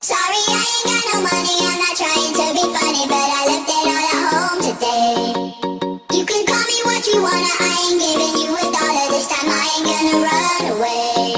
Sorry, I ain't got no money, I'm not trying to be funny, but I left it all at home today. You can call me what you wanna, I ain't giving you $1 this time, I ain't gonna run away.